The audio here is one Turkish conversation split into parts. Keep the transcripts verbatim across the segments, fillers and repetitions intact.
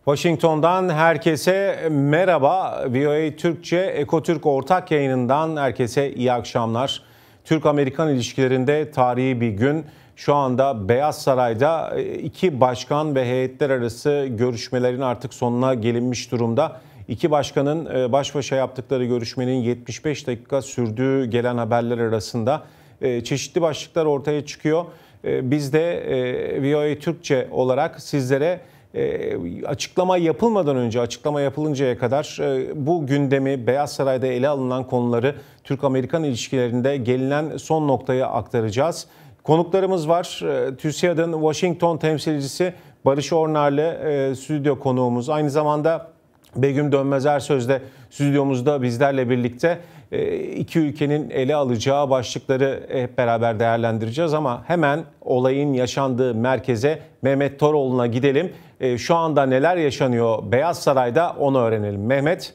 Washington'dan herkese merhaba. V O A Türkçe Ekotürk ortak yayınından herkese iyi akşamlar. Türk-Amerikan ilişkilerinde tarihi bir gün. Şu anda Beyaz Saray'da iki başkan ve heyetler arası görüşmelerin artık sonuna gelinmiş durumda. İki başkanın baş başa yaptıkları görüşmenin yetmiş beş dakika sürdüğü gelen haberler arasında çeşitli başlıklar ortaya çıkıyor. Biz de V O A Türkçe olarak sizlere açıklama yapılmadan önce, açıklama yapılıncaya kadar bu gündemi, Beyaz Saray'da ele alınan konuları, Türk-Amerikan ilişkilerinde gelinen son noktaya aktaracağız. Konuklarımız var. TÜSİAD'ın Washington temsilcisi Barış Ornarlı stüdyo konuğumuz. Aynı zamanda Begüm Dönmez Ersöz de stüdyomuzda bizlerle birlikte. İki ülkenin ele alacağı başlıkları hep beraber değerlendireceğiz ama hemen olayın yaşandığı merkeze, Mehmet Toroğlu'na gidelim. Şu anda neler yaşanıyor Beyaz Saray'da onu öğrenelim. Mehmet.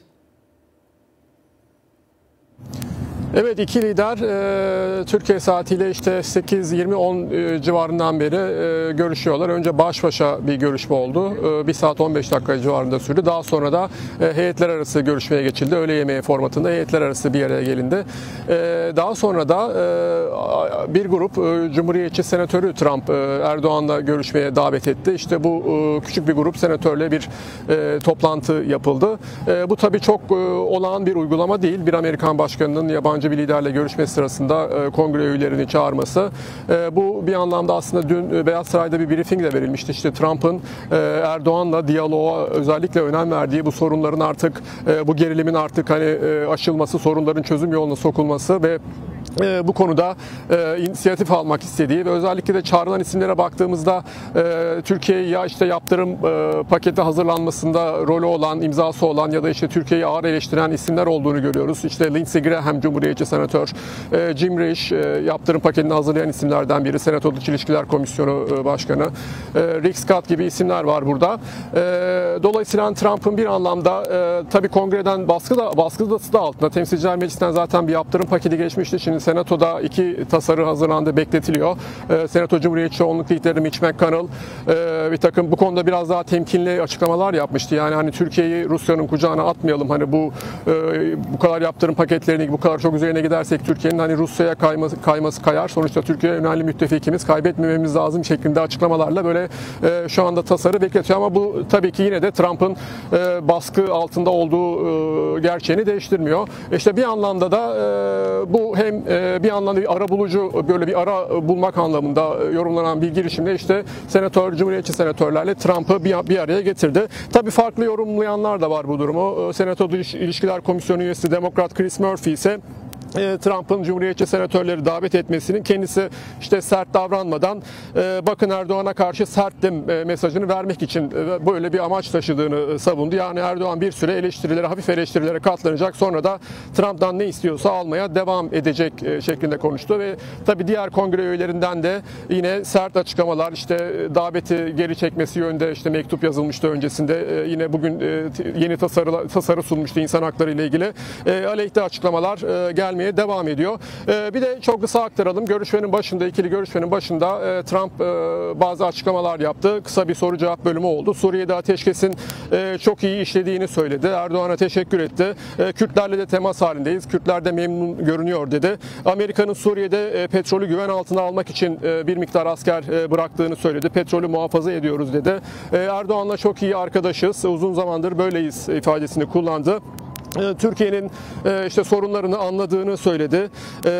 Evet, iki lider e, Türkiye saatiyle işte sekiz yirmi on e, civarından beri e, görüşüyorlar. Önce baş başa bir görüşme oldu. E, bir saat on beş dakika civarında sürdü. Daha sonra da e, heyetler arası görüşmeye geçildi. Öğle yemeği formatında heyetler arası bir araya gelindi. E, daha sonra da e, bir grup e, Cumhuriyetçi senatörü Trump e, Erdoğan'la görüşmeye davet etti. İşte bu e, küçük bir grup senatörle bir e, toplantı yapıldı. E, bu tabii çok e, olağan bir uygulama değil. Bir Amerikan başkanının yabancı bir liderle görüşmesi sırasında kongre üyelerini çağırması. Bu bir anlamda aslında dün Beyaz Saray'da bir briefing de verilmişti. İşte Trump'ın Erdoğan'la diyaloğa özellikle önem verdiği, bu sorunların artık, bu gerilimin artık hani aşılması, sorunların çözüm yoluna sokulması ve bu konuda e, inisiyatif almak istediği ve özellikle de çağrılan isimlere baktığımızda e, Türkiye'yi ya işte yaptırım e, paketi hazırlanmasında rolü olan, imzası olan ya da işte Türkiye'yi ağır eleştiren isimler olduğunu görüyoruz. İşte Lindsey Graham, Cumhuriyetçi senatör, e, Jim Risch, e, yaptırım paketini hazırlayan isimlerden biri, Senato Dış İlişkiler Komisyonu e, Başkanı, e, Rick Scott gibi isimler var burada. E, dolayısıyla Trump'ın bir anlamda e, tabii kongreden baskı da baskısı da altında. Temsilciler Meclisi'nden zaten bir yaptırım paketi geçmişti. Şimdi Senato'da iki tasarı hazırlandı, bekletiliyor. Ee, Senato Cumhuriyetçi Çoğunluk Lideri Mitch McConnell e, bir takım bu konuda biraz daha temkinli açıklamalar yapmıştı. Yani hani Türkiye'yi Rusya'nın kucağına atmayalım. Hani bu e, bu kadar yaptırım paketlerini bu kadar çok üzerine gidersek Türkiye'nin hani Rusya'ya kayması, kayması kayar. Sonuçta Türkiye önemli müttefikimiz, kaybetmememiz lazım şeklinde açıklamalarla böyle e, şu anda tasarı bekletiyor ama bu tabii ki yine de Trump'ın e, baskı altında olduğu e, gerçeğini değiştirmiyor. İşte bir anlamda da e, bu hem e, bir anlamda bir ara bulucu, böyle bir ara bulmak anlamında yorumlanan bir girişimle işte senatör, Cumhuriyetçi senatörlerle Trump'ı bir, bir araya getirdi. Tabii farklı yorumlayanlar da var bu durumu. Senato Dış İlişkiler Komisyonu üyesi Demokrat Chris Murphy ise Trump'ın Cumhuriyetçi senatörleri davet etmesinin kendisi işte sert davranmadan bakın Erdoğan'a karşı serttim mesajını vermek için böyle bir amaç taşıdığını savundu. Yani Erdoğan bir süre eleştirilere, hafif eleştirilere katlanacak, sonra da Trump'tan ne istiyorsa almaya devam edecek şeklinde konuştu ve tabii diğer kongre üyelerinden de yine sert açıklamalar, işte daveti geri çekmesi yönünde işte mektup yazılmıştı öncesinde. Yine bugün yeni tasarı, tasarı sunmuştu insan hakları ile ilgili. Aleyhte açıklamalar gelmeye devam ediyor. Bir de çok kısa aktaralım. Görüşmenin başında, ikili görüşmenin başında Trump bazı açıklamalar yaptı. Kısa bir soru cevap bölümü oldu. Suriye'de ateşkesin çok iyi işlediğini söyledi. Erdoğan'a teşekkür etti. Kürtlerle de temas halindeyiz. Kürtler de memnun görünüyor dedi. Amerika'nın Suriye'de petrolü güven altına almak için bir miktar asker bıraktığını söyledi. Petrolü muhafaza ediyoruz dedi. Erdoğan'la çok iyi arkadaşız. Uzun zamandır böyleyiz ifadesini kullandı. Türkiye'nin işte sorunlarını anladığını söyledi.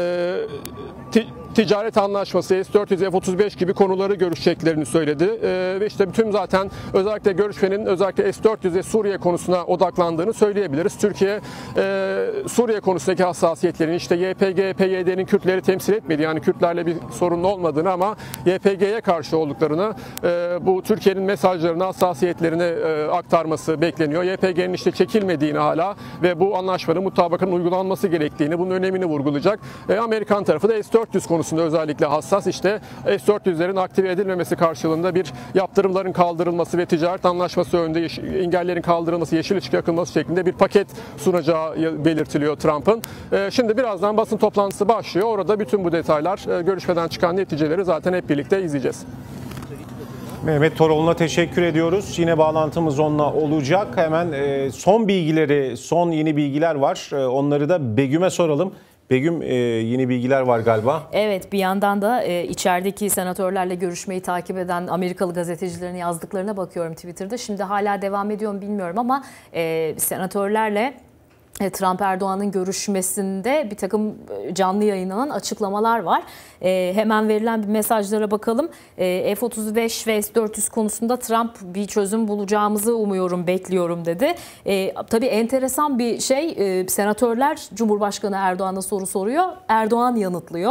Ticaret anlaşması, S dört yüz, F otuz beş gibi konuları görüşeceklerini söyledi. Ee, ve işte bütün zaten özellikle görüşmenin özellikle S dört yüz ve Suriye konusuna odaklandığını söyleyebiliriz. Türkiye e, Suriye konusundaki hassasiyetlerini, işte Y P G, P Y D'nin Kürtleri temsil etmedi. Yani Kürtlerle bir sorun olmadığını ama Y P G'ye karşı olduklarını, e, bu Türkiye'nin mesajlarını, hassasiyetlerini e, aktarması bekleniyor. Y P G'nin işte çekilmediğini hala ve bu anlaşmanın, mutabakatın uygulanması gerektiğini, bunun önemini vurgulayacak. E, Amerikan tarafı da S dört yüz konusunda özellikle hassas. İşte S dört yüzlerin aktive edilmemesi karşılığında bir yaptırımların kaldırılması ve ticaret anlaşması önünde engellerin kaldırılması, yeşil ışık yakılması şeklinde bir paket sunacağı belirtiliyor Trump'ın. Şimdi birazdan basın toplantısı başlıyor. Orada bütün bu detaylar, görüşmeden çıkan neticeleri zaten hep birlikte izleyeceğiz. Mehmet Toroğlu'na teşekkür ediyoruz. Yine bağlantımız onunla olacak. Hemen e, son bilgileri, son yeni bilgiler var. E, onları da Begüm'e soralım. Begüm, e, yeni bilgiler var galiba. Evet, bir yandan da e, içerideki senatörlerle görüşmeyi takip eden Amerikalı gazetecilerin yazdıklarına bakıyorum Twitter'da. Şimdi hala devam ediyor mu bilmiyorum ama e, senatörlerle Trump Erdoğan'ın görüşmesinde bir takım canlı yayınlanan açıklamalar var. E, hemen verilen bir mesajlara bakalım. E, F otuz beş ve S dört yüz konusunda Trump bir çözüm bulacağımızı umuyorum, bekliyorum dedi. E, tabii enteresan bir şey, e, senatörler Cumhurbaşkanı Erdoğan'a soru soruyor. Erdoğan yanıtlıyor.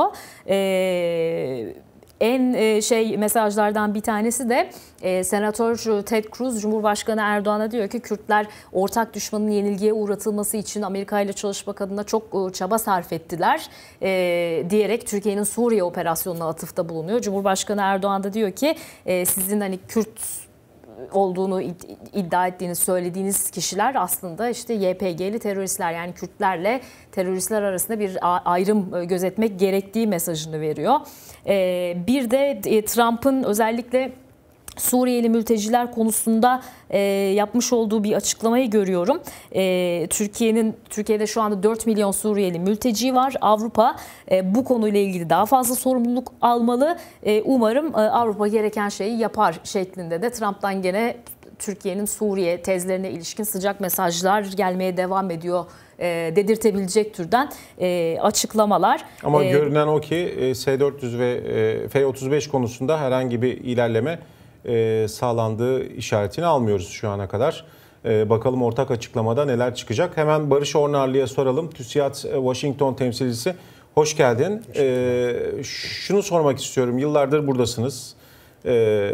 E, En şey mesajlardan bir tanesi de e, Senatör Ted Cruz Cumhurbaşkanı Erdoğan'a diyor ki Kürtler ortak düşmanın yenilgiye uğratılması için Amerika ile çalışmak adına çok çaba sarf ettiler e, diyerek Türkiye'nin Suriye operasyonuna atıfta bulunuyor. Cumhurbaşkanı Erdoğan da diyor ki e, sizin hani Kürt olduğunu iddia ettiğiniz, söylediğiniz kişiler aslında işte Y P G'li teröristler, yani Kürtlerle teröristler arasında bir ayrım gözetmek gerektiği mesajını veriyor. Bir de Trump'ın özellikle Suriyeli mülteciler konusunda e, yapmış olduğu bir açıklamayı görüyorum. E, Türkiye'nin Türkiye'de şu anda dört milyon Suriyeli mülteci var. Avrupa e, bu konuyla ilgili daha fazla sorumluluk almalı. E, umarım e, Avrupa gereken şeyi yapar şeklinde de Trump'tan gene Türkiye'nin Suriye tezlerine ilişkin sıcak mesajlar gelmeye devam ediyor e, dedirtebilecek türden e, açıklamalar. Ama e, görünen o ki S dört yüz ve e, F otuz beş konusunda herhangi bir ilerleme e, sağlandığı işaretini almıyoruz şu ana kadar. E, bakalım ortak açıklamada neler çıkacak. Hemen Barış Ornarlı'ya soralım. TÜSİAD Washington temsilcisi. Hoş geldin. E, şunu sormak istiyorum. Yıllardır buradasınız. E,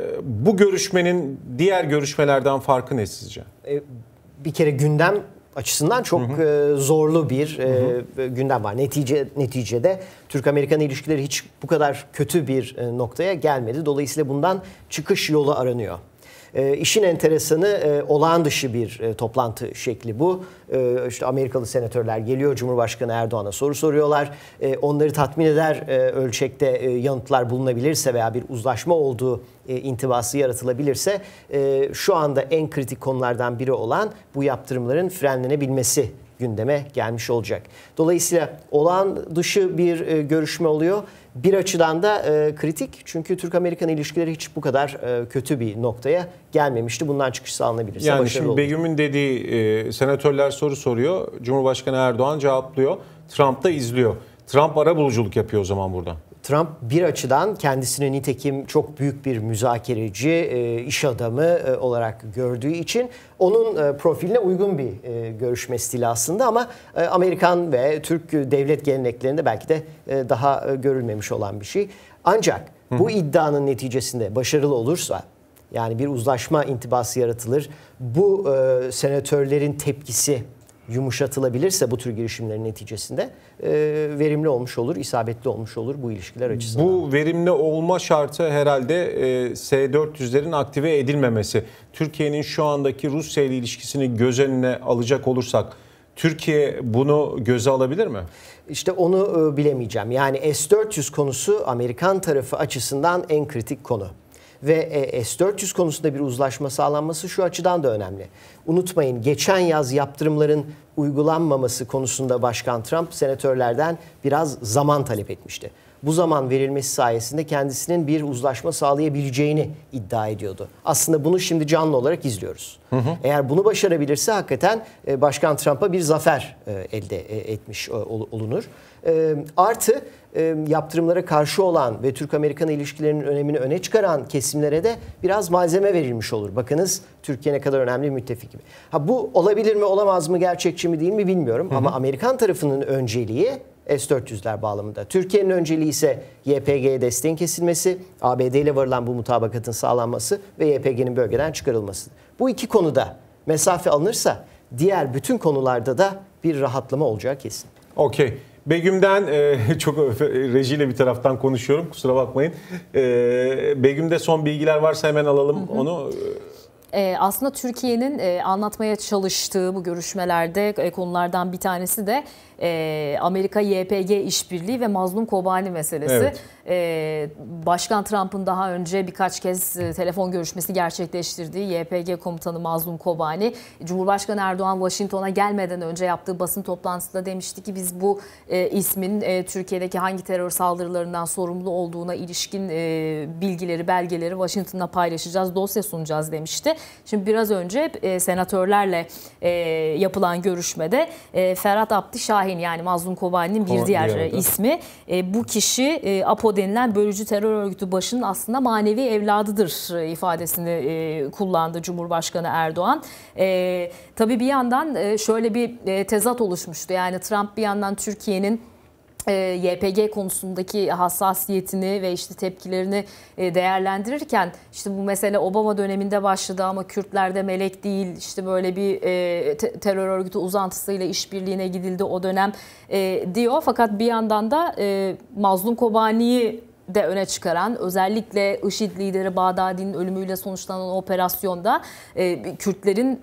bu görüşmenin diğer görüşmelerden farkı ne sizce? E, bir kere gündem açısından çok hı hı. zorlu bir hı hı. gündem var. Netice neticede Türk-Amerikan ilişkileri hiç bu kadar kötü bir noktaya gelmedi. Dolayısıyla bundan çıkış yolu aranıyor. E, işin enteresanı e, olağan dışı bir e, toplantı şekli bu. E, işte Amerikalı senatörler geliyor, Cumhurbaşkanı Erdoğan'a soru soruyorlar. E, onları tatmin eder e, ölçekte e, yanıtlar bulunabilirse veya bir uzlaşma olduğu e, intibası yaratılabilirse e, şu anda en kritik konulardan biri olan bu yaptırımların frenlenebilmesi gündeme gelmiş olacak. Dolayısıyla olağan dışı bir e, görüşme oluyor. Bir açıdan da e, kritik, çünkü Türk-Amerikan ilişkileri hiç bu kadar e, kötü bir noktaya gelmemişti. Bundan çıkış sağlanabilirse yani başarılı olur. Şimdi Begüm'ün dediği e, senatörler soru soruyor. Cumhurbaşkanı Erdoğan cevaplıyor. Trump da izliyor. Trump arabuluculuk yapıyor o zaman burada. Trump bir açıdan kendisini nitekim çok büyük bir müzakereci, iş adamı olarak gördüğü için onun profiline uygun bir görüşme stili aslında, ama Amerikan ve Türk devlet geleneklerinde belki de daha görülmemiş olan bir şey. Ancak bu iddianın neticesinde başarılı olursa, yani bir uzlaşma intibası yaratılır, bu senatörlerin tepkisi yumuşatılabilirse bu tür girişimlerin neticesinde e, verimli olmuş olur, isabetli olmuş olur bu ilişkiler açısından. Bu verimli olma şartı herhalde e, S dört yüzlerin aktive edilmemesi. Türkiye'nin şu andaki Rusya ile ilişkisini göz önüne alacak olursak Türkiye bunu göze alabilir mi? İşte onu e, bilemeyeceğim. Yani S dört yüz konusu Amerikan tarafı açısından en kritik konu. Ve S dört yüz konusunda bir uzlaşma sağlanması şu açıdan da önemli. Unutmayın, geçen yaz yaptırımların uygulanmaması konusunda Başkan Trump senatörlerden biraz zaman talep etmişti. Bu zaman verilmesi sayesinde kendisinin bir uzlaşma sağlayabileceğini iddia ediyordu. Aslında bunu şimdi canlı olarak izliyoruz. Hı hı. Eğer bunu başarabilirse hakikaten Başkan Trump'a bir zafer elde etmiş olunur. Artı yaptırımlara karşı olan ve Türk-Amerikan ilişkilerinin önemini öne çıkaran kesimlere de biraz malzeme verilmiş olur. Bakınız Türkiye ne kadar önemli bir müttefik gibi. Ha, bu olabilir mi, olamaz mı, gerçekçi mi değil mi bilmiyorum. Hı hı. Ama Amerikan tarafının önceliği S dört yüzler bağlamında. Türkiye'nin önceliği ise Y P G'ye desteğin kesilmesi, A B D ile varılan bu mutabakatın sağlanması ve Y P G'nin bölgeden çıkarılması. Bu iki konuda mesafe alınırsa diğer bütün konularda da bir rahatlama olacağı kesin. Okey. Begüm'den e, çok rejiyle bir taraftan konuşuyorum, kusura bakmayın. E, Begüm'de son bilgiler varsa hemen alalım hı hı. onu. Ee, aslında Türkiye'nin e, anlatmaya çalıştığı bu görüşmelerde e, konulardan bir tanesi de e, Amerika-Y P G işbirliği ve Mazlum Kobani meselesi. Evet. E, Başkan Trump'ın daha önce birkaç kez e, telefon görüşmesi gerçekleştirdiği Y P G komutanı Mazlum Kobani, Cumhurbaşkanı Erdoğan Washington'a gelmeden önce yaptığı basın toplantısında demişti ki biz bu e, ismin e, Türkiye'deki hangi terör saldırılarından sorumlu olduğuna ilişkin e, bilgileri, belgeleri Washington'la paylaşacağız, dosya sunacağız demişti. Şimdi biraz önce e, senatörlerle e, yapılan görüşmede e, Ferhat Abdi Şahin, yani Mazlum Kobani'nin bir diğer e, ismi, e, bu kişi e, APO denilen bölücü terör örgütü başının aslında manevi evladıdır e, ifadesini e, kullandı Cumhurbaşkanı Erdoğan. E, tabii bir yandan e, şöyle bir e, tezat oluşmuştu. Yani Trump bir yandan Türkiye'nin Y P G konusundaki hassasiyetini ve işte tepkilerini değerlendirirken, işte bu mesele Obama döneminde başladı ama Kürtlerde melek değil, işte böyle bir terör örgütü uzantısıyla işbirliğine gidildi o dönem diyor. Fakat bir yandan da Mazlum Kobani'yi de öne çıkaran, özellikle IŞİD lideri Bağdadi'nin ölümüyle sonuçlanan operasyonda e, Kürtlerin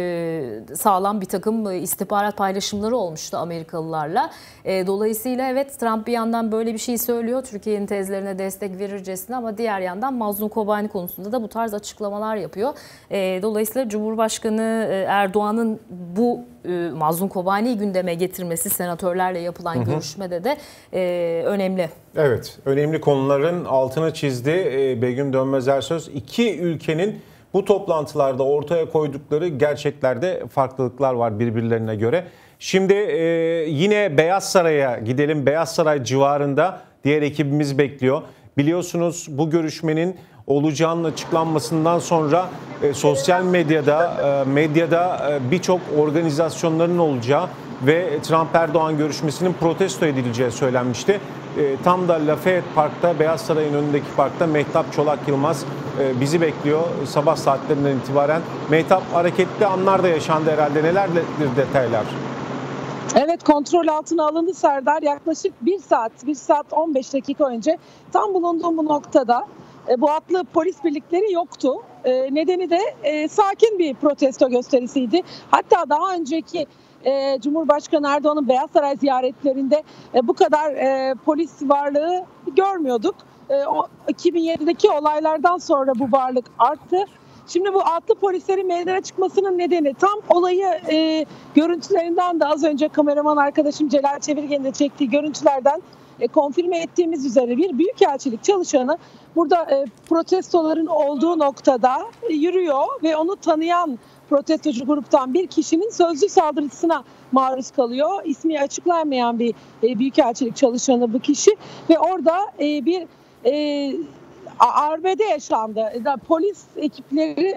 e, sağlam bir takım istihbarat paylaşımları olmuştu Amerikalılarla. E, dolayısıyla evet, Trump bir yandan böyle bir şey söylüyor, Türkiye'nin tezlerine destek verircesine, ama diğer yandan Mazlum Kobani konusunda da bu tarz açıklamalar yapıyor. E, dolayısıyla Cumhurbaşkanı Erdoğan'ın bu e, Mazlum Kobani'yi gündeme getirmesi senatörlerle yapılan hı hı. görüşmede de e, önemli. Evet, önemli konuların altını çizdi Begüm Dönmez Ersöz. İki ülkenin bu toplantılarda ortaya koydukları gerçeklerde farklılıklar var birbirlerine göre. Şimdi yine Beyaz Saray'a gidelim. Beyaz Saray civarında diğer ekibimiz bekliyor. Biliyorsunuz bu görüşmenin olacağının açıklanmasından sonra e, sosyal medyada e, medyada e, birçok organizasyonların olacağı ve Trump-Erdoğan görüşmesinin protesto edileceği söylenmişti. E, tam da Lafayette Park'ta, Beyaz Saray'ın önündeki parkta Mehtap Çolak Yılmaz e, bizi bekliyor sabah saatlerinden itibaren. Mehtap, hareketli anlar da yaşandı herhalde. Nelerdir detaylar? Evet, kontrol altına alındı Serdar. Yaklaşık bir saat, bir saat on beş dakika önce tam bulunduğum bu noktada e, bu atlı polis birlikleri yoktu. E, nedeni de e, sakin bir protesto gösterisiydi. Hatta daha önceki e, Cumhurbaşkanı Erdoğan'ın Beyaz Saray ziyaretlerinde e, bu kadar e, polis varlığı görmüyorduk. E, o iki bin yedideki olaylardan sonra bu varlık arttı. Şimdi bu atlı polislerin meydana çıkmasının nedeni tam olayı e, görüntülerinden de az önce kameraman arkadaşım Celal Çevirgen'in de çektiği görüntülerden e, konfirme ettiğimiz üzere bir büyükelçilik çalışanı burada e, protestoların olduğu noktada e, yürüyor ve onu tanıyan protestocu gruptan bir kişinin sözlü saldırısına maruz kalıyor. İsmi açıklanmayan bir e, büyükelçilik çalışanı bu kişi ve orada e, bir e, arbede yaşandı. Polis ekipleri,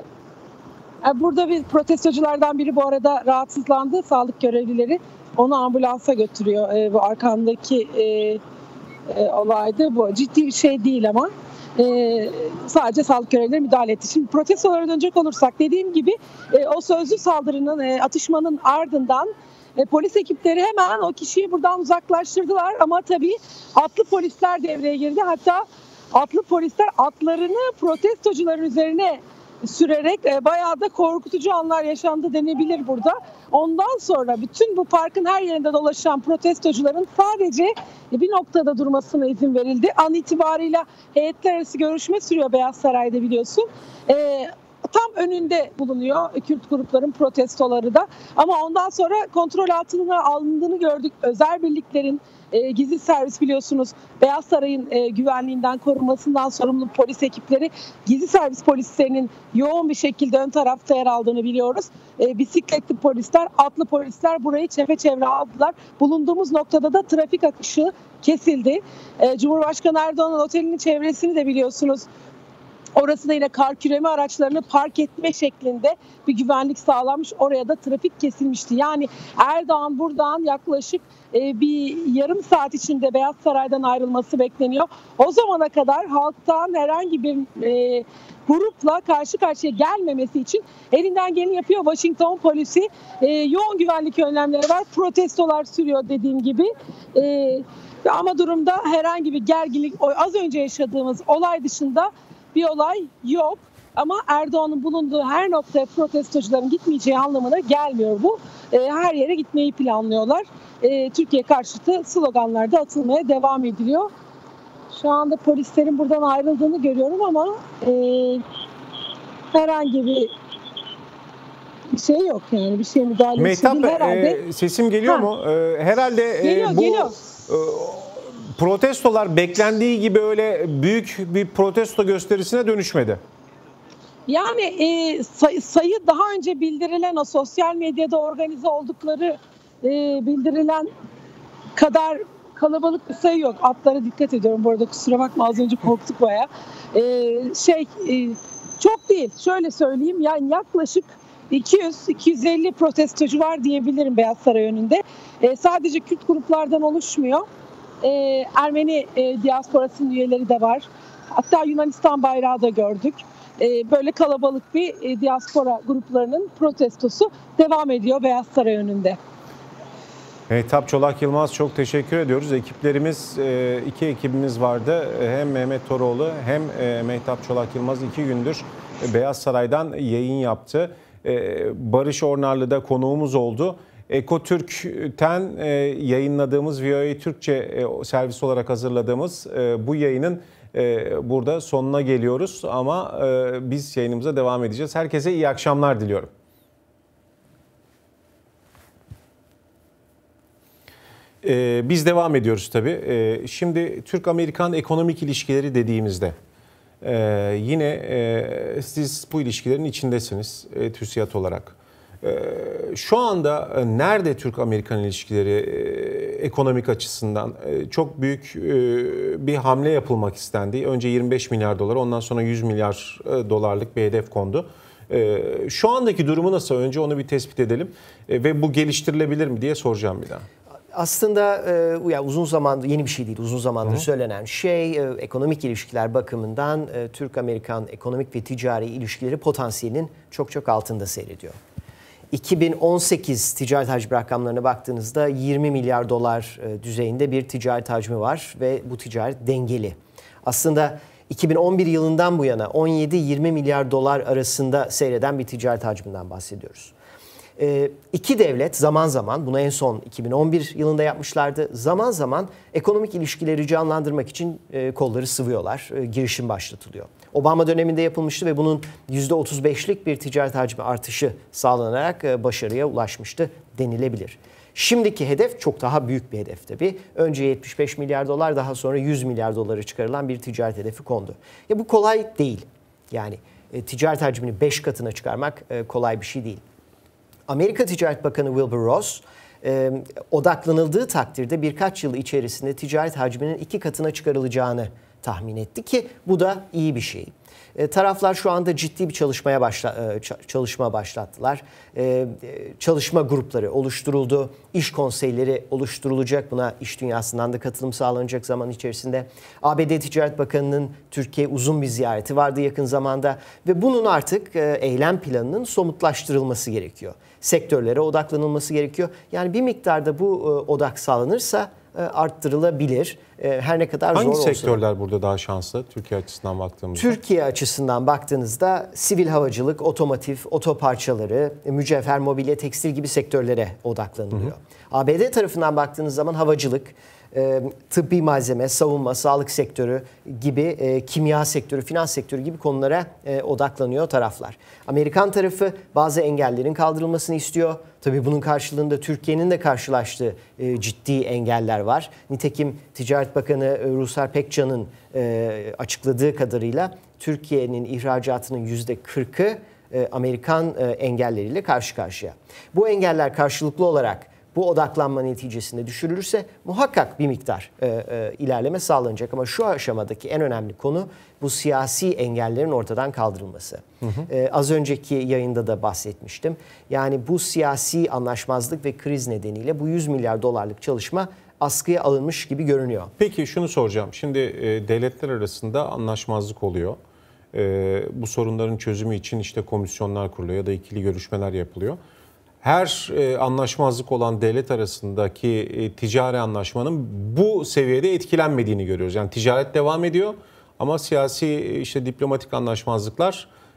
burada bir protestoculardan biri bu arada rahatsızlandı. Sağlık görevlileri onu ambulansa götürüyor. Bu arkamdaki e, e, olaydı. Bu ciddi bir şey değil ama e, sadece sağlık görevlileri müdahale etti. Şimdi protestolara dönecek olursak, dediğim gibi e, o sözlü saldırının, e, atışmanın ardından e, polis ekipleri hemen o kişiyi buradan uzaklaştırdılar. Ama tabii atlı polisler devreye girdi. Hatta atlı polisler atlarını protestocuların üzerine sürerek e, bayağı da korkutucu anlar yaşandı denebilir burada. Ondan sonra bütün bu parkın her yerinde dolaşan protestocuların sadece bir noktada durmasına izin verildi. An itibarıyla heyetler arası görüşme sürüyor Beyaz Saray'da, biliyorsun. E, tam önünde bulunuyor Kürt grupların protestoları da. Ama ondan sonra kontrol altına alındığını gördük. Özel birliklerin, E, gizli servis, biliyorsunuz Beyaz Saray'ın e, güvenliğinden korunmasından sorumlu polis ekipleri, gizli servis polislerinin yoğun bir şekilde ön tarafta yer aldığını biliyoruz. E, bisikletli polisler, atlı polisler burayı çepeçevre aldılar. Bulunduğumuz noktada da trafik akışı kesildi. E, Cumhurbaşkanı Erdoğan'ın otelinin çevresini de biliyorsunuz. Orası da yine kar küreme araçlarını park etme şeklinde bir güvenlik sağlanmış. Oraya da trafik kesilmişti. Yani Erdoğan buradan yaklaşık e, bir yarım saat içinde Beyaz Saray'dan ayrılması bekleniyor. O zamana kadar halktan herhangi bir e, grupla karşı karşıya gelmemesi için elinden geleni yapıyor Washington polisi. E, yoğun güvenlik önlemleri var. Protestolar sürüyor dediğim gibi. E, ama durumda herhangi bir gerginlik, az önce yaşadığımız olay dışında bir olay yok. Ama Erdoğan'ın bulunduğu her noktaya protestocuların gitmeyeceği anlamına gelmiyor bu. e, her yere gitmeyi planlıyorlar. E, Türkiye karşıtı sloganlar da atılmaya devam ediliyor. Şu anda polislerin buradan ayrıldığını görüyorum ama e, herhangi bir bir şey yok, yani bir şey müdahale Mehtap, değil herhalde. E, sesim geliyor ha. mu? E, herhalde geliyor, e, bu geliyor. E, protestolar beklendiği gibi öyle büyük bir protesto gösterisine dönüşmedi. Yani e, say, sayı daha önce bildirilen, o sosyal medyada organize oldukları e, bildirilen kadar kalabalık bir sayı yok. Atlara dikkat ediyorum bu arada, kusura bakma, az önce korktuk bayağı. E, şey e, çok değil, şöyle söyleyeyim, yani yaklaşık iki yüz iki yüz elli protestocu var diyebilirim Beyaz Saray önünde. E, sadece Kürt gruplardan oluşmuyor. E, Ermeni e, diasporasının üyeleri de var. Hatta Yunanistan bayrağı da gördük. E, böyle kalabalık bir e, diaspora gruplarının protestosu devam ediyor Beyaz Saray önünde. Mehtap Çolak Yılmaz, çok teşekkür ediyoruz. Ekiplerimiz, iki ekibimiz vardı. Hem Mehmet Toroğlu hem Mehtap Çolak Yılmaz iki gündür Beyaz Saray'dan yayın yaptı. Barış Ornarlı da konuğumuz oldu. Ekotürk'ten yayınladığımız V O A Türkçe servis olarak hazırladığımız bu yayının burada sonuna geliyoruz. Ama biz yayınımıza devam edeceğiz. Herkese iyi akşamlar diliyorum. Biz devam ediyoruz tabii. Şimdi Türk-Amerikan ekonomik ilişkileri dediğimizde yine siz bu ilişkilerin içindesiniz TÜSİAD olarak. Şu anda nerede Türk-Amerikan ilişkileri ekonomik açısından? Çok büyük bir hamle yapılmak istendi. Önce yirmi beş milyar dolar, ondan sonra yüz milyar dolarlık bir hedef kondu. Şu andaki durumu nasıl? Önce onu bir tespit edelim ve bu geliştirilebilir mi diye soracağım bir daha. Aslında e, ya uzun zamandır, yeni bir şey değil, uzun zamandır Hı. söylenen şey, e, ekonomik ilişkiler bakımından e, Türk-Amerikan ekonomik ve ticari ilişkileri potansiyelinin çok çok altında seyrediyor. iki bin on sekiz ticaret hacmi rakamlarına baktığınızda yirmi milyar dolar e, düzeyinde bir ticaret hacmi var ve bu ticaret dengeli. Aslında iki bin on bir yılından bu yana on yedi yirmi milyar dolar arasında seyreden bir ticaret hacminden bahsediyoruz. E, iki devlet zaman zaman, bunu en son iki bin on bir yılında yapmışlardı, zaman zaman ekonomik ilişkileri canlandırmak için e, kolları sıvıyorlar, e, girişim başlatılıyor. Obama döneminde yapılmıştı ve bunun yüzde otuz beşlik bir ticaret hacmi artışı sağlanarak e, başarıya ulaşmıştı denilebilir. Şimdiki hedef çok daha büyük bir hedef tabii. Önce yetmiş beş milyar dolar, daha sonra yüz milyar doları çıkarılan bir ticaret hedefi kondu. Ya bu kolay değil. Yani e, ticaret hacmini beş katına çıkarmak e, kolay bir şey değil. Amerika Ticaret Bakanı Wilbur Ross, e, odaklanıldığı takdirde birkaç yıl içerisinde ticaret hacminin iki katına çıkarılacağını tahmin etti ki bu da iyi bir şey. E, taraflar şu anda ciddi bir çalışmaya başla, e, çalışma başlattılar. E, çalışma grupları oluşturuldu, iş konseyleri oluşturulacak. Buna iş dünyasından da katılım sağlanacak zaman içerisinde. A B D Ticaret Bakanı'nın Türkiye uzun bir ziyareti vardı yakın zamanda ve bunun artık e, eylem planının somutlaştırılması gerekiyor. Sektörlere odaklanılması gerekiyor. Yani bir miktarda bu e, odak sağlanırsa e, arttırılabilir. E, her ne kadar Hangi zor olsa. Hangi sektörler burada daha şanslı Türkiye açısından baktığımızda? Türkiye açısından baktığınızda sivil havacılık, otomotiv, otoparçaları, mücevher, mobilya, tekstil gibi sektörlere odaklanılıyor. Hı hı. A B D tarafından baktığınız zaman havacılık, e, tıbbi malzeme, savunma, sağlık sektörü gibi, e, kimya sektörü, finans sektörü gibi konulara e, odaklanıyor taraflar. Amerikan tarafı bazı engellerin kaldırılmasını istiyor. Tabii bunun karşılığında Türkiye'nin de karşılaştığı e, ciddi engeller var. Nitekim Ticaret Bakanı e, Ruslar Pekcan'ın e, açıkladığı kadarıyla Türkiye'nin ihracatının yüzde kırkı e, Amerikan e, engelleriyle karşı karşıya. Bu engeller karşılıklı olarak bu odaklanma neticesinde düşürülürse muhakkak bir miktar e, e, ilerleme sağlanacak. Ama şu aşamadaki en önemli konu bu siyasi engellerin ortadan kaldırılması. Hı hı. E, az önceki yayında da bahsetmiştim. Yani bu siyasi anlaşmazlık ve kriz nedeniyle bu yüz milyar dolarlık çalışma askıya alınmış gibi görünüyor. Peki şunu soracağım. Şimdi e, devletler arasında anlaşmazlık oluyor. E, bu sorunların çözümü için işte komisyonlar kuruluyor ya da ikili görüşmeler yapılıyor. Her e, anlaşmazlık olan devlet arasındaki e, ticari anlaşmanın bu seviyede etkilenmediğini görüyoruz. Yani ticaret devam ediyor ama siyasi işte diplomatik anlaşmazlıklar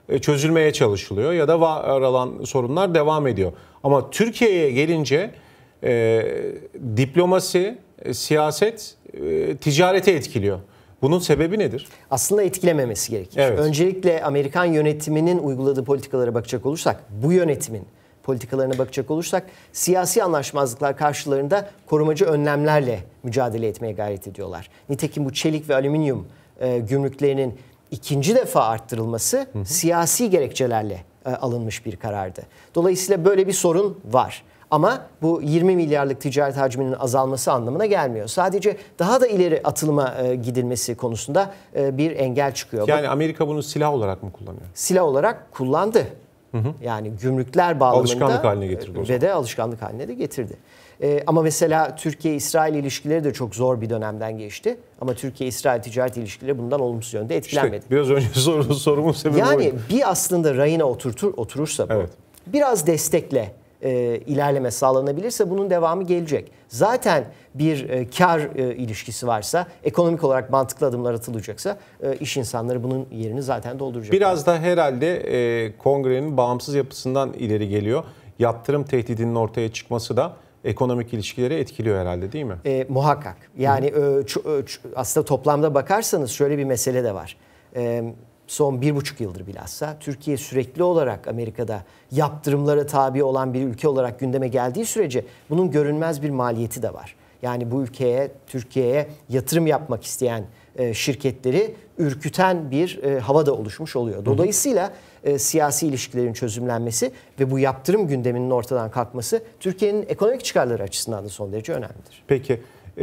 çözülmeye çalışılıyor ya da var olan sorunlar devam ediyor. Ama Türkiye'ye gelince e, diplomasi, e, siyaset, e, ticareti etkiliyor. Bunun sebebi nedir? Aslında etkilememesi gerekir. Evet. Öncelikle Amerikan yönetiminin uyguladığı politikalara bakacak olursak, bu yönetimin politikalarına bakacak olursak siyasi anlaşmazlıklar karşılarında korumacı önlemlerle mücadele etmeye gayret ediyorlar. Nitekim bu çelik ve alüminyum e, gümrüklerinin ikinci defa arttırılması hı hı. siyasi gerekçelerle e, alınmış bir karardı. Dolayısıyla böyle bir sorun var. Ama bu yirmi milyarlık ticaret hacminin azalması anlamına gelmiyor. Sadece daha da ileri atılıma e, gidilmesi konusunda e, bir engel çıkıyor. Yani Bak, Amerika bunu silah olarak mı kullanıyor? Silah olarak kullandı. Hı hı. Yani gümrükler bağlamında alışkanlık haline getirdi o zaman. Ve de alışkanlık haline de getirdi. Ee, ama mesela Türkiye-İsrail ilişkileri de çok zor bir dönemden geçti. Ama Türkiye-İsrail ticaret ilişkileri bundan olumsuz yönde etkilenmedi. İşte biraz önce soru, sorumun sebebi Yani oydu. Bir aslında rayına oturtur, oturursa bu, evet. biraz destekle e, ilerleme sağlanabilirse bunun devamı gelecek. Zaten bir e, kar e, ilişkisi varsa, ekonomik olarak mantıklı adımlar atılacaksa e, iş insanları bunun yerini zaten dolduracak. Biraz da herhalde e, kongrenin bağımsız yapısından ileri geliyor. Yaptırım tehdidinin ortaya çıkması da ekonomik ilişkileri etkiliyor herhalde, değil mi? E, muhakkak. Yani e, ç, e, ç, aslında toplamda bakarsanız şöyle bir mesele de var. E, son bir buçuk yıldır bilhassa Türkiye sürekli olarak Amerika'da yaptırımlara tabi olan bir ülke olarak gündeme geldiği sürece bunun görünmez bir maliyeti de var. Yani bu ülkeye, Türkiye'ye yatırım yapmak isteyen e, şirketleri ürküten bir e, hava da oluşmuş oluyor. Dolayısıyla e, siyasi ilişkilerin çözümlenmesi ve bu yaptırım gündeminin ortadan kalkması Türkiye'nin ekonomik çıkarları açısından da son derece önemlidir. Peki.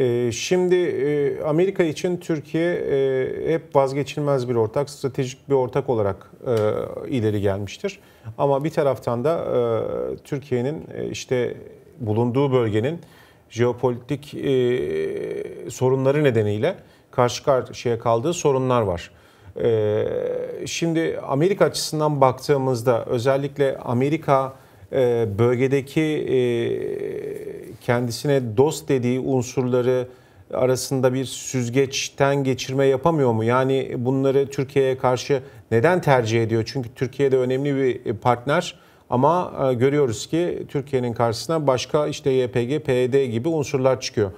Şimdi Amerika için Türkiye hep vazgeçilmez bir ortak, stratejik bir ortak olarak ileri gelmiştir. Ama bir taraftan da Türkiye'nin işte bulunduğu bölgenin jeopolitik sorunları nedeniyle karşı karşıya kaldığı sorunlar var. Şimdi Amerika açısından baktığımızda özellikle Amerika bölgedeki kendisine dost dediği unsurları arasında bir süzgeçten geçirme yapamıyor mu? Yani bunları Türkiye'ye karşı neden tercih ediyor? Çünkü Türkiye de önemli bir partner ama görüyoruz ki Türkiye'nin karşısına başka işte Y P G, P Y D gibi unsurlar çıkıyor.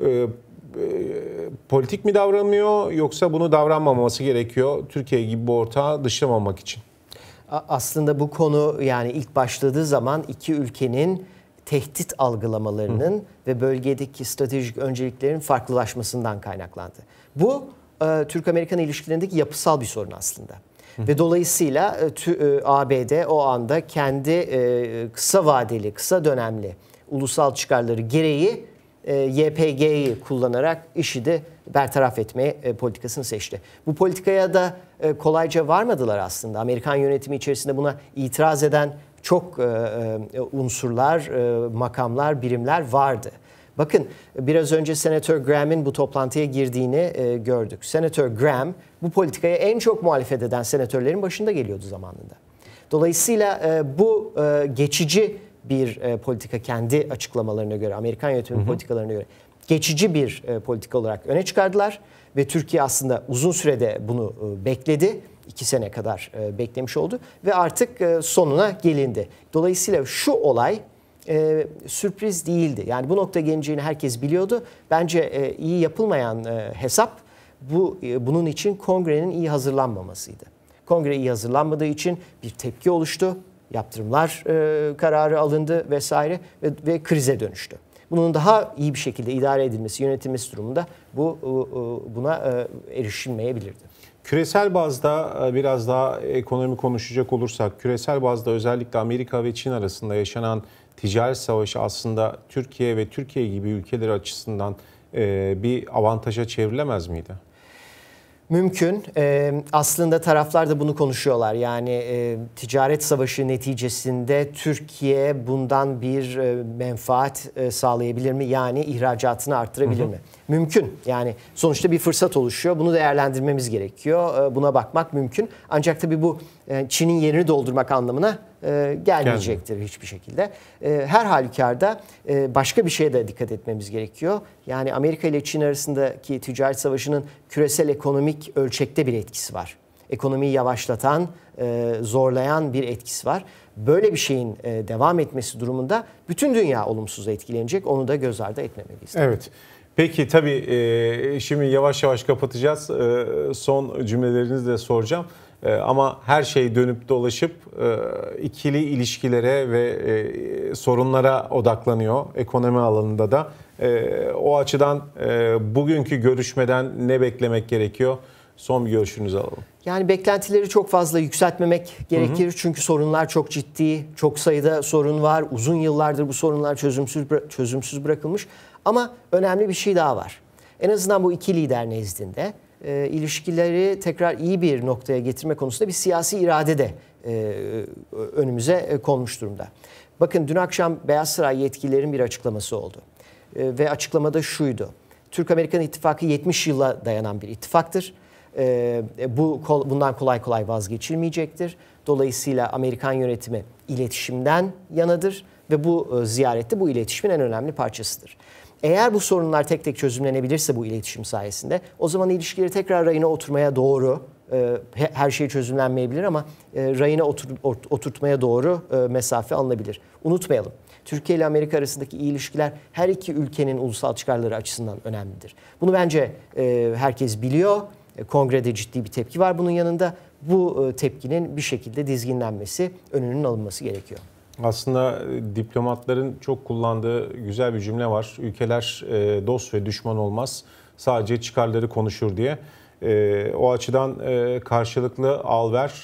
Politik mi davranmıyor yoksa bunu davranmaması gerekiyor Türkiye gibi bir ortağı dışlamamak için? Aslında bu konu yani ilk başladığı zaman iki ülkenin tehdit algılamalarının Hı. ve bölgedeki stratejik önceliklerin farklılaşmasından kaynaklandı. Bu e, Türk-Amerikan ilişkilerindeki yapısal bir sorun aslında. Hı. Ve dolayısıyla e, A B D o anda kendi e, kısa vadeli, kısa dönemli ulusal çıkarları gereği e, Y P G'yi kullanarak işi de bertaraf etmeye e, politikasını seçti. Bu politikaya da e, kolayca varmadılar aslında. Amerikan yönetimi içerisinde buna itiraz eden çok e, e, unsurlar, e, makamlar, birimler vardı. Bakın biraz önce Senatör Graham'in bu toplantıya girdiğini e, gördük. Senatör Graham bu politikaya en çok muhalefet eden senatörlerin başında geliyordu zamanında. Dolayısıyla e, bu e, geçici bir e, politika kendi açıklamalarına göre, Amerikan yönetiminin politikalarına göre geçici bir e, politika olarak öne çıkardılar. Ve Türkiye aslında uzun sürede bunu e, bekledi. İki sene kadar e, beklemiş oldu ve artık e, sonuna gelindi. Dolayısıyla şu olay e, sürpriz değildi. Yani bu noktaya geleceğini herkes biliyordu. Bence e, iyi yapılmayan e, hesap bu e, bunun için kongrenin iyi hazırlanmamasıydı. Kongre iyi hazırlanmadığı için bir tepki oluştu. Yaptırımlar e, kararı alındı vesaire ve, ve krize dönüştü. Bunun daha iyi bir şekilde idare edilmesi, yönetilmesi durumunda bu e, buna e, erişilmeyebilirdi. Küresel bazda biraz daha ekonomi konuşacak olursak, küresel bazda özellikle Amerika ve Çin arasında yaşanan ticaret savaşı aslında Türkiye ve Türkiye gibi ülkeler açısından bir avantaja çevrilemez miydi? Mümkün. Ee, aslında taraflar da bunu konuşuyorlar. Yani e, ticaret savaşı neticesinde Türkiye bundan bir e, menfaat e, sağlayabilir mi? Yani ihracatını arttırabilir hı hı. mi? Mümkün. Yani sonuçta bir fırsat oluşuyor. Bunu değerlendirmemiz gerekiyor. E, buna bakmak mümkün. Ancak tabii bu e, Çin'in yerini doldurmak anlamına e, gelmeyecektir Gelmiyor. hiçbir şekilde. E, her halükarda e, başka bir şeye de dikkat etmemiz gerekiyor. Yani Amerika ile Çin arasındaki ticaret savaşının küresel ekonomik ölçekte bir etkisi var. ekonomiyi yavaşlatan, e, zorlayan bir etkisi var. Böyle bir şeyin e, devam etmesi durumunda bütün dünya olumsuz etkilenecek. Onu da göz ardı etmemeliyiz. Evet. Peki tabii e, şimdi yavaş yavaş kapatacağız. E, son cümlelerinizi de soracağım. E, ama her şey dönüp dolaşıp e, ikili ilişkilere ve e, sorunlara odaklanıyor ekonomi alanında da. E, o açıdan e, bugünkü görüşmeden ne beklemek gerekiyor? Son bir görüşünüzü alalım. Yani beklentileri çok fazla yükseltmemek gerekir. Hı hı. Çünkü sorunlar çok ciddi, çok sayıda sorun var. Uzun yıllardır bu sorunlar çözümsüz çözümsüz bırakılmış. Ama önemli bir şey daha var. En azından bu iki lider nezdinde e, ilişkileri tekrar iyi bir noktaya getirme konusunda bir siyasi irade de e, önümüze e, konmuş durumda. Bakın dün akşam Beyaz Saray yetkililerin bir açıklaması oldu. E, ve açıklamada şuydu. Türk-Amerikan İttifakı yetmiş yıla dayanan bir ittifaktır. E, bu bundan kolay kolay vazgeçilmeyecektir. Dolayısıyla Amerikan yönetimi iletişimden yanadır ve bu e, ziyarette bu iletişimin en önemli parçasıdır. Eğer bu sorunlar tek tek çözümlenebilirse bu iletişim sayesinde o zaman ilişkileri tekrar rayına oturmaya doğru, e, her şey çözümlenmeyebilir ama e, rayına otur, oturtmaya doğru e, mesafe alınabilir. Unutmayalım, Türkiye ile Amerika arasındaki iyi ilişkiler her iki ülkenin ulusal çıkarları açısından önemlidir. Bunu bence e, herkes biliyor. Kongrede ciddi bir tepki var bunun yanında. Bu tepkinin bir şekilde dizginlenmesi, önünün alınması gerekiyor. Aslında diplomatların çok kullandığı güzel bir cümle var. Ülkeler dost ve düşman olmaz, sadece çıkarları konuşur diye. O açıdan karşılıklı al-ver,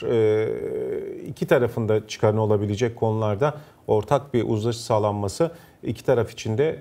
iki tarafında çıkarını olabilecek konularda ortak bir uzlaşı sağlanması iki taraf için de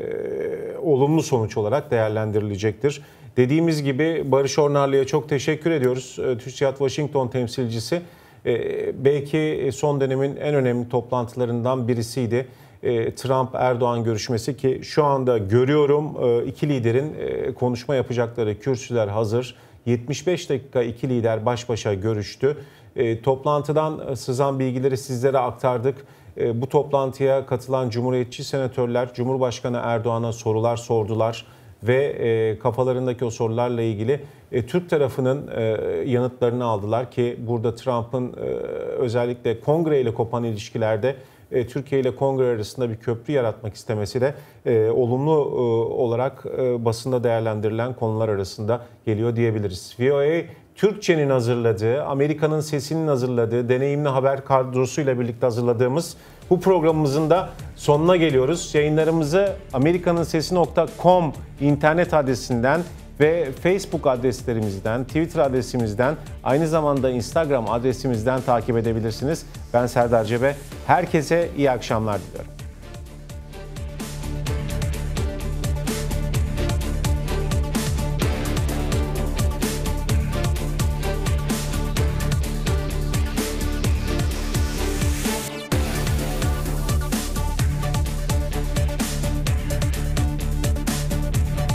olumlu sonuç olarak değerlendirilecektir. Dediğimiz gibi Barış Ornarlı'ya çok teşekkür ediyoruz. TÜSİAD Washington temsilcisi. Ee, belki son dönemin en önemli toplantılarından birisiydi. Ee, Trump-Erdoğan görüşmesi ki şu anda görüyorum e, iki liderin e, konuşma yapacakları kürsüler hazır. yetmiş beş dakika iki lider baş başa görüştü. E, toplantıdan sızan bilgileri sizlere aktardık. E, bu toplantıya katılan Cumhuriyetçi senatörler Cumhurbaşkanı Erdoğan'a sorular sordular. Ve e, kafalarındaki o sorularla ilgili e, Türk tarafının e, yanıtlarını aldılar ki burada Trump'ın e, özellikle Kongre ile kopan ilişkilerde e, Türkiye ile Kongre arasında bir köprü yaratmak istemesi de e, olumlu e, olarak e, basında değerlendirilen konular arasında geliyor diyebiliriz. V O A Türkçe'nin hazırladığı, Amerika'nın Sesi'nin hazırladığı, deneyimli haber kadrosuyla birlikte hazırladığımız bu programımızın da sonuna geliyoruz. Yayınlarımızı amerikanın sesi nokta com internet adresinden ve Facebook adreslerimizden, Twitter adresimizden, aynı zamanda Instagram adresimizden takip edebilirsiniz. Ben Serdar Cebe. Herkese iyi akşamlar diliyorum.